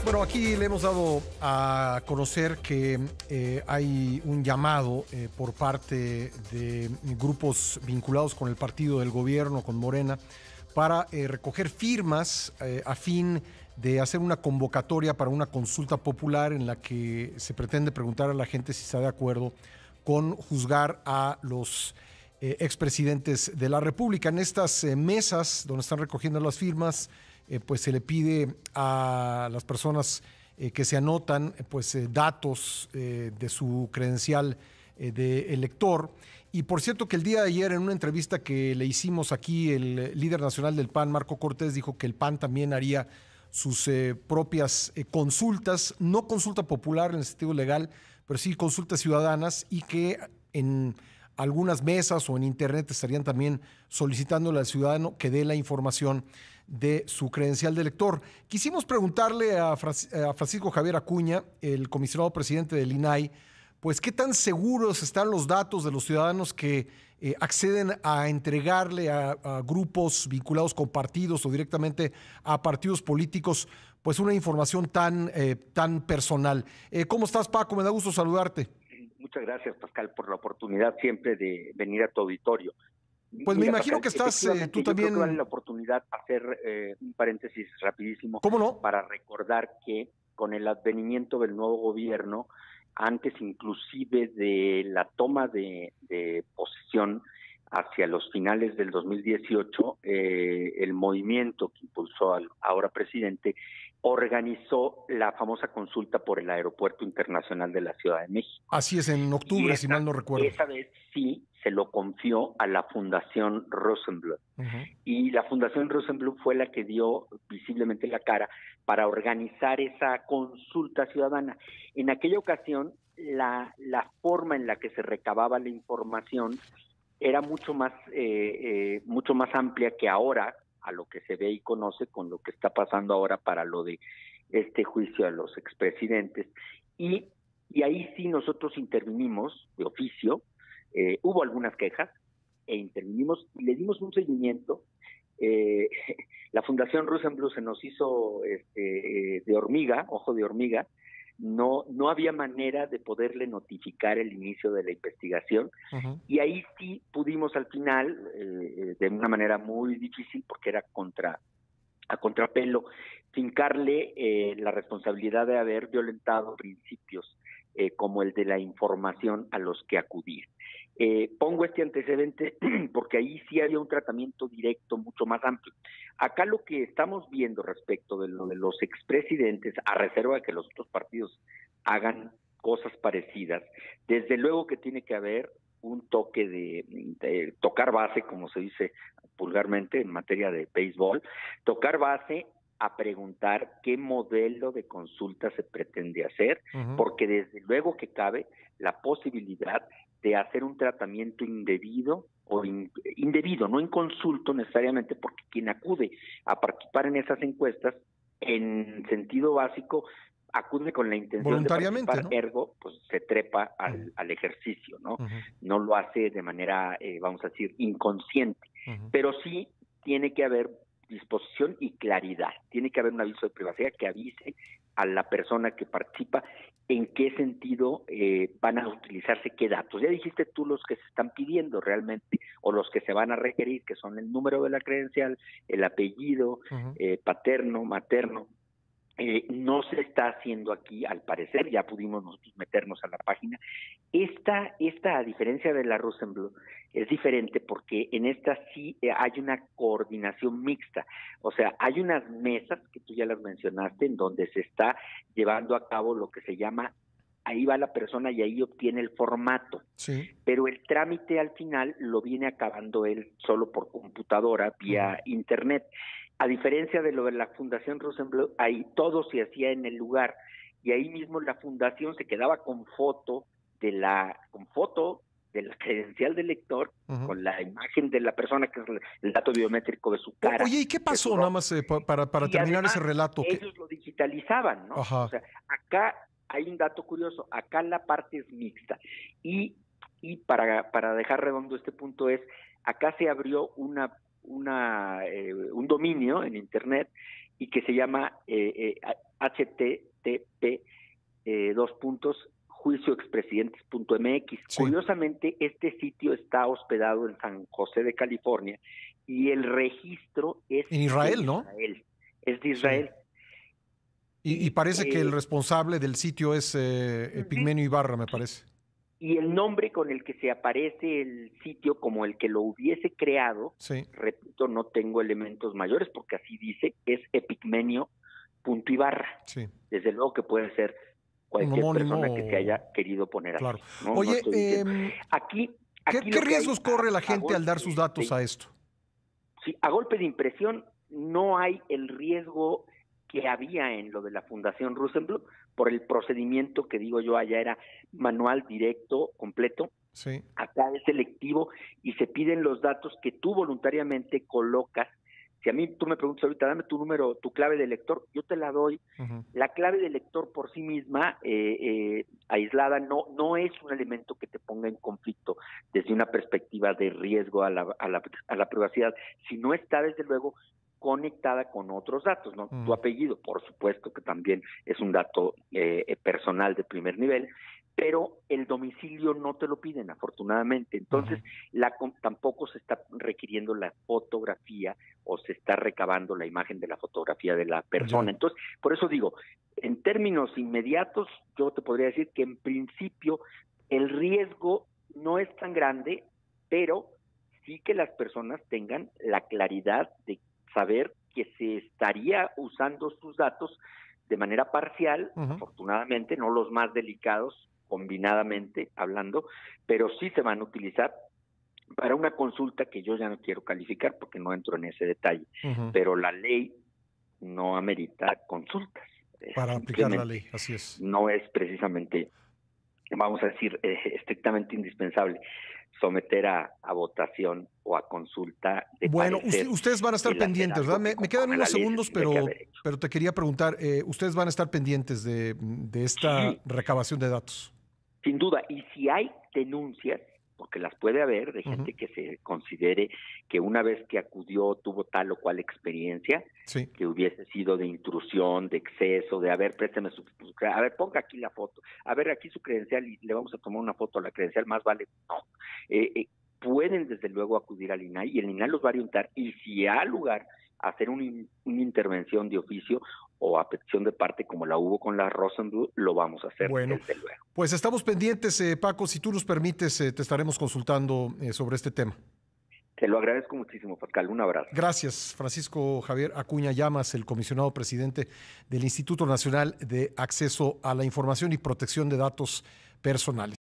Bueno, aquí le hemos dado a conocer que hay un llamado por parte de grupos vinculados con el partido del gobierno, con Morena, para recoger firmas a fin de hacer una convocatoria para una consulta popular en la que se pretende preguntar a la gente si está de acuerdo con juzgar a los expresidentes de la República. En estas mesas donde están recogiendo las firmas, pues se le pide a las personas que se anotan datos de su credencial de elector. Y por cierto que el día de ayer, en una entrevista que le hicimos aquí, el líder nacional del PAN, Marco Cortés, dijo que el PAN también haría sus propias consultas, no consulta popular en el sentido legal, pero sí consultas ciudadanas, y que en algunas mesas o en internet estarían también solicitándole al ciudadano que dé la información de su credencial de elector. Quisimos preguntarle a Francisco Javier Acuña, el comisionado presidente del INAI, pues qué tan seguros están los datos de los ciudadanos que acceden a entregarle a grupos vinculados con partidos o directamente a partidos políticos, pues una información tan personal. ¿Cómo estás, Paco? Me da gusto saludarte. Muchas gracias, Pascal, por la oportunidad siempre de venir a tu auditorio. Pues me Mira, imagino Pascal, que estás efectivamente, tú yo creo que vale también. la oportunidad hacer un paréntesis rapidísimo ¿Cómo no? para recordar que con el advenimiento del nuevo gobierno, antes inclusive de la toma de posesión hacia los finales del 2018, el movimiento que impulsó al ahora presidente organizó la famosa consulta por el Aeropuerto Internacional de la Ciudad de México. Así es, en Y octubre, si mal no recuerdo. esa vez sí se lo confió a la Fundación Rosenbluth. Uh-huh. Y la Fundación Rosenbluth fue la que dio visiblemente la cara para organizar esa consulta ciudadana. En aquella ocasión, la forma en la que se recababa la información era mucho más amplia que ahora, a lo que se ve y conoce con lo que está pasando ahora para lo de este juicio a los expresidentes. Y, y ahí sí nosotros intervinimos de oficio, hubo algunas quejas, e intervinimos y le dimos un seguimiento. Eh, la Fundación Rosenbluth se nos hizo de hormiga, ojo de hormiga. No había manera de poderle notificar el inicio de la investigación. Uh-huh. Y ahí sí pudimos al final, de una manera muy difícil, porque era a contrapelo, fincarle la responsabilidad de haber violentado principios como el de la información a los que acudían. Pongo este antecedente porque ahí sí había un tratamiento directo mucho más amplio. Acá lo que estamos viendo respecto de lo de los expresidentes, a reserva de que los otros partidos hagan cosas parecidas, desde luego que tiene que haber un toque de tocar base, como se dice vulgarmente en materia de béisbol, tocar base a preguntar qué modelo de consulta se pretende hacer, Uh-huh. porque desde luego que cabe la posibilidad de hacer un tratamiento indebido o indebido, no inconsulto necesariamente, porque quien acude a participar en esas encuestas, en sentido básico, acude con la intención de Voluntariamente, participar, ¿no? ergo, pues se trepa Uh-huh. al ejercicio, ¿no? Uh-huh. No lo hace de manera, vamos a decir, inconsciente, Uh-huh. pero sí tiene que haber disposición y claridad, tiene que haber un aviso de privacidad que avise a la persona que participa en qué sentido van a utilizarse qué datos. Ya dijiste tú los que se están pidiendo realmente, o los que se van a requerir, que son el número de la credencial, el apellido, Uh-huh. paterno, materno. No se está haciendo aquí, al parecer, ya pudimos nosotros meternos a la página. Esta a diferencia de la Rosenbluth, es diferente porque en esta sí hay una coordinación mixta. O sea, hay unas mesas, que tú ya las mencionaste, en donde se está llevando a cabo lo que se llama, ahí va la persona y ahí obtiene el formato. Sí. Pero el trámite al final lo viene acabando él solo por computadora, vía Uh-huh. internet. A diferencia de lo de la Fundación Rosenbluth, ahí todo se hacía en el lugar, y ahí mismo la fundación se quedaba con foto de la credencial del lector, Uh-huh. con la imagen de la persona, que es el dato biométrico de su cara, Oye, ¿y qué de su pasó? Nada rostro, más para y terminar ese además relato. ellos lo digitalizaban, ¿no? O Ajá. sea, acá hay un dato curioso, acá la parte es mixta, y para dejar redondo este punto acá se abrió un dominio en internet y que se llama http juicioexpresidentes.mx. Sí. Curiosamente, este sitio está hospedado en San José de California y el registro es en Israel, ¿no? Es de Israel. Sí. Y parece que el responsable del sitio es Epigmenio Ibarra, me parece. Y el nombre con el que se aparece el sitio como el que lo hubiese creado, sí. Repito, no tengo elementos mayores porque así dice, es epigmenio.ibarra. Sí. Desde luego que puede ser cualquier persona que se haya querido poner claro. así. ¿No? Oye, aquí ¿qué riesgos corre la gente al dar sus datos a esto? Sí, a golpe de impresión no hay el riesgo que había en lo de la Fundación Rosenbluth por el procedimiento que digo yo allá era manual, directo, completo. Sí. Acá es selectivo y se piden los datos que tú voluntariamente colocas. Si a mí tú me preguntas ahorita, dame tu número, tu clave de lector, yo te la doy. La clave de lector por sí misma, aislada, no es un elemento que te ponga en conflicto desde una perspectiva de riesgo a la privacidad, si no está desde luego conectada con otros datos, ¿no? Tu apellido, por supuesto que también es un dato personal de primer nivel, pero el domicilio no te lo piden, afortunadamente. Entonces, tampoco se está requiriendo la fotografía o se está recabando la imagen de la fotografía de la persona. Entonces, por eso digo, en términos inmediatos, yo te podría decir que en principio el riesgo no es tan grande, pero sí que las personas tengan la claridad de saber que se estaría usando sus datos de manera parcial, afortunadamente, no los más delicados, combinadamente hablando, pero sí se van a utilizar para una consulta que yo ya no quiero calificar porque no entro en ese detalle, pero la ley no amerita consultas. Para aplicar la ley, así es. No es precisamente, vamos a decir, estrictamente indispensable someter a votación o a consulta. Bueno, ustedes van a estar pendientes, ¿verdad? Me quedan unos segundos, pero te quería preguntar, ustedes van a estar pendientes de esta recabación de datos. Sin duda, y si hay denuncias, porque las puede haber, de gente que se considere que una vez que acudió tuvo tal o cual experiencia, que hubiese sido de intrusión, de exceso, de a ver, présteme a ver, ponga aquí la foto, a ver, aquí su credencial y le vamos a tomar una foto a la credencial, más vale, no. Pueden desde luego acudir al INAI y el INAI los va a orientar, y si hay lugar a hacer una intervención de oficio o a petición de parte como la hubo con la Rosenbluth, lo vamos a hacer desde luego. Pues estamos pendientes, Paco, si tú nos permites, te estaremos consultando sobre este tema. Te lo agradezco muchísimo, Pascal. Un abrazo. Gracias, Francisco Javier Acuña Llamas, el comisionado presidente del Instituto Nacional de Acceso a la Información y Protección de Datos Personales.